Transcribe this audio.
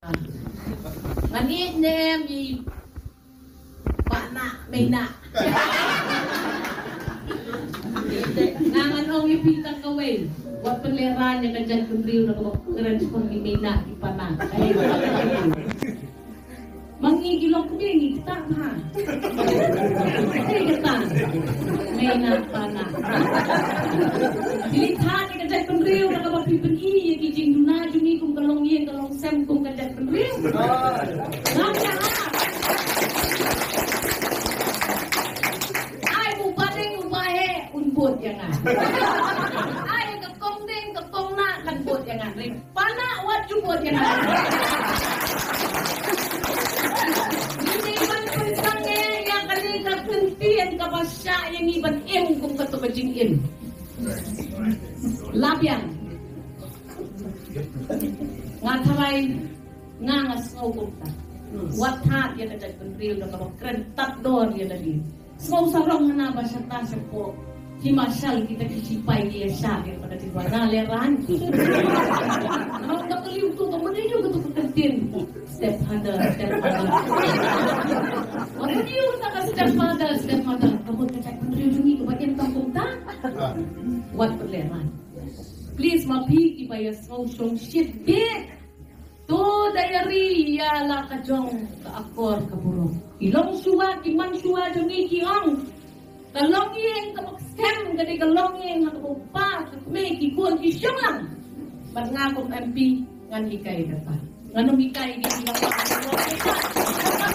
Ngani nem i pana may na. Ngangan ong ipitang kaway. Wag panlera niya ka dyan kung riyo na kumakaran sa kong may na ipana. Mangigilong ko din, kita ha. Kita. May na pana. Dilithan niya ka dyan kung riyo na kumakapipan iya. Kijing duna, juni kung kalong iya, kalong sem kung ka dyan kung riyo. Ngaka ha. Unbot yang ay kakong din kakong na kanbot yang pana what you bot yang hindi man puntang yang kalika kuntian kapasya yang iban kung katubajing labian nga taray nga ngasaw kumta what hat yan na dagpunril na kapakran tatdor yan na din so sarong na ba siya tasya po himasyal kita kisipay niya siya kaya pada tiba naleran ang nakaliw to kamunin yung gato kakantin stepmother ano niyo na ka stepmother kamot ka siya kanriyo yung ito ba't yan kapunta what paleran please mapiki pa yung social shit big to dayari yala ka jong kaakor kaburong ilong suwa kiman suwa jong ikiong kalongin kapaksem gadi kalongin hakapupa kakme kikuan kisyong lang ba't nga kong MP ngan hikay dapat nganong hikay gini lang